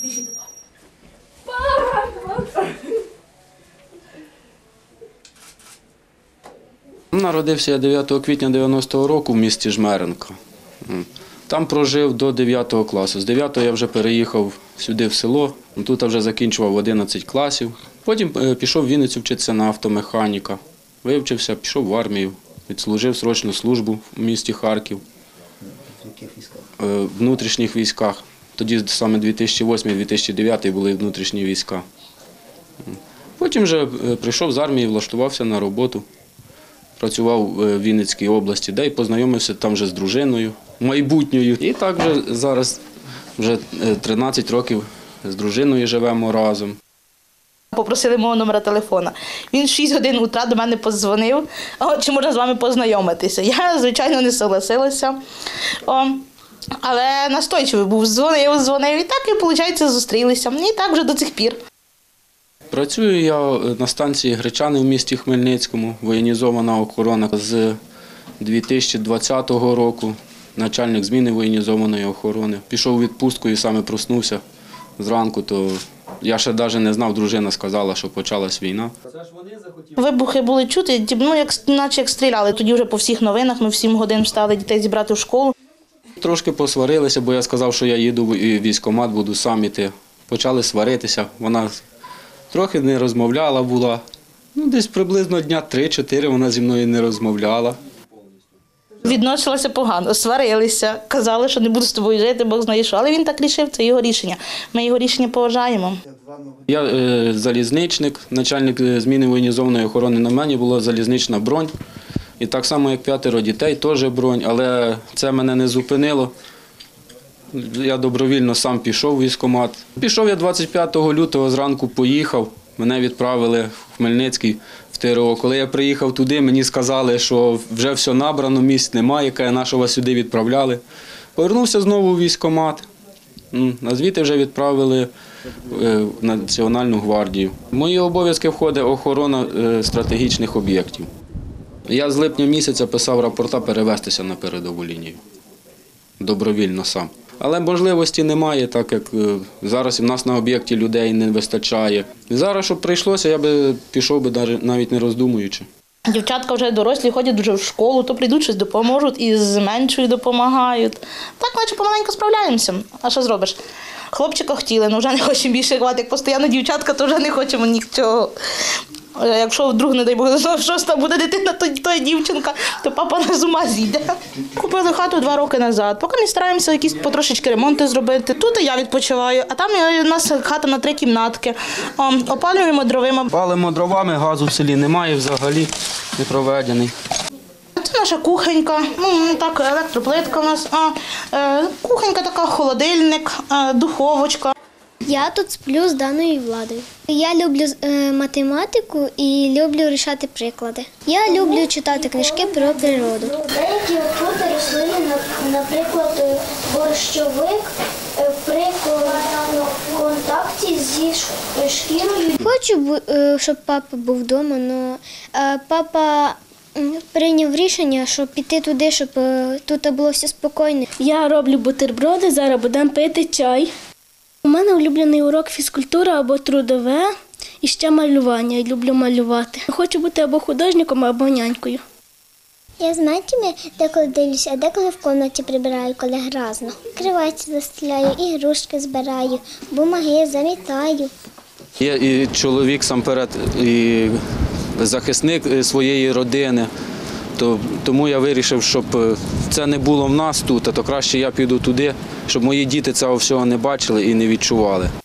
Народився я 9 квітня 90-го року в місті Жмеринка. Там прожив до 9 класу. З 9 я вже переїхав сюди в село, тут вже закінчував 11 класів. Потім пішов в Вінницю вчитися на автомеханіка. Вивчився, пішов в армію, відслужив срочну службу в місті Харків. В яких військах? В внутрішніх військах. Тоді саме 2008-2009 були внутрішні війська. Потім вже прийшов з армії, влаштувався на роботу. Працював в Вінницькій області, де й познайомився там вже з дружиною, майбутньою. І так вже зараз вже 13 років з дружиною живемо разом. Попросили мого номера телефона. Він в 6 годин утра до мене подзвонив, чи можна з вами познайомитися. Я, звичайно, не согласилася. Але настойчивий був, дзвонив, і так, і, виходить, зустрілися. І так вже до цих пір. Працюю я на станції Гречани в місті Хмельницькому, воєнізована охорона. З 2020 року начальник зміни воєнізованої охорони. Пішов у відпустку і саме проснувся зранку, то я ще навіть не знав, дружина сказала, що почалась війна. Вибухи були чути, наче як стріляли. Тоді вже по всіх новинах ми в 7 годин встали дітей зібрати в школу. Трошки посварилися, бо я сказав, що я їду в військкомат, буду сам іти. Почали сваритися, вона трохи не розмовляла була. Десь приблизно дня 3-4 вона зі мною не розмовляла. Відносилася погано, сварилися, казали, що не буду з тобою жити, Бог знає що. Але він так рішив, це його рішення. Ми його рішення поважаємо. Я залізничник, начальник зміни воєнізованої охорони, на мені була залізнична бронь. І так само, як 5 дітей, теж бронь, але це мене не зупинило. Я добровільно сам пішов в військкомат. Пішов я 25 лютого, зранку поїхав, мене відправили в Хмельницький, в ТРО. Коли я приїхав туди, мені сказали, що вже все набрано, місць немає, яке нашого сюди відправляли. Повернувся знову в військкомат, а звідти вже відправили в Національну гвардію. В мої обов'язки входить охорона стратегічних об'єктів. Я з липня місяця писав рапорта перевестися на передову лінію. Добровільно сам. Але можливості немає, так як зараз в нас на об'єкті людей не вистачає. Зараз, щоб прийшлося, я би пішов би навіть не роздумуючи. Дівчатка вже дорослі, ходять вже в школу, то прийдуть, щось допоможуть, і з меншою допомагають. Так, наче помаленьку справляємося. А що зробиш? Хлопчика хотіли, але вже не хочемо більше хватить. Як постійно дівчатка, то вже не хочемо нічого. Якщо вдруг, не дай Бог, шоста буде дитина, то дівчинка, то папа на з ума зійде. Купили хату 2 роки назад. Поки ми стараємося якісь потрошечки ремонти зробити. Тут я відпочиваю, а там у нас хата на 3 кімнатки. Опалюємо дровима. Палимо дровами, газу в селі немає взагалі, не проведений. Це наша кухонька, так, електроплитка у нас, кухонька така, холодильник, духовочка. Я тут сплю з Даною Владою. Я люблю математику і люблю рішати приклади. Я люблю читати книжки про природу. Деякі отрути рослини, наприклад, борщовик, при контакті зі шкірою. Хочу, щоб папа був вдома, але папа прийняв рішення, щоб піти туди, щоб тут було все спокійно. Я роблю бутерброди, зараз будемо пити чай. У мене улюблений урок фізкультура або трудове і ще малювання. Я люблю малювати. Хочу бути або художником, або нянькою. Я, знаєте, деколи дивлюся, а деколи в кімнаті прибираю, коли грязно. Криваті застеляю, ігрушки збираю, бумаги замітаю. Я і чоловік самперед, і захисник своєї родини. Тому я вирішив, щоб це не було в нас тут, а то краще я піду туди, щоб мої діти цього всього не бачили і не відчували.